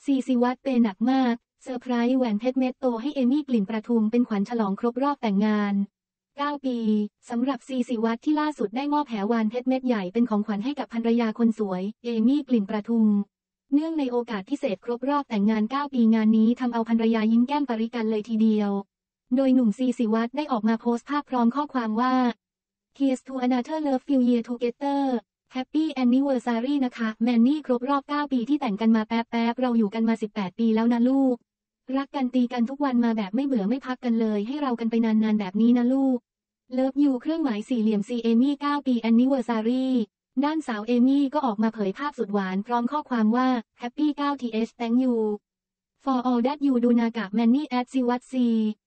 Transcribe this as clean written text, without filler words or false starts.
ซีซีวัตเปย์หนักมากเซอร์ไพรส์แหวนเพชรเม็ดโตให้เอมี่กลิ่นประทุมเป็นขวัญฉลองครบรอบแต่งงาน9 ปีสำหรับซีซีวัตที่ล่าสุดได้มอบแหวนเพชรเม็ดใหญ่เป็นของขวัญให้กับภรรยาคนสวยเอมี่กลิ่นประทุมเนื่องในโอกาสพิเศษครบรอบแต่งงาน9 ปีงานนี้ทำเอาภรรยายิ้มแก้มปริกันเลยทีเดียวโดยหนุ่มซีซีวัตได้ออกมาโพสต์ภาพพร้อมข้อความว่า Here's to another love few year together Happy Anniversary นะคะแมนนี่ครบรอบ9 ปีที่แต่งกันมาแป๊บเราอยู่กันมา18 ปีแล้วนะลูกรักกันตีกันทุกวันมาแบบไม่เบื่อไม่พักกันเลยให้เรากันไปนานๆแบบนี้นะลูกเลิฟยูเครื่องหมายสี่เหลี่ยมซีเอมี่9 ปี Anniversary ด้านสาวเอมี่ก็ออกมาเผยภาพสุดหวานพร้อมข้อความว่า Happy 9th Thank you for all that you do นากะแมนนี่แอดซีวัตซี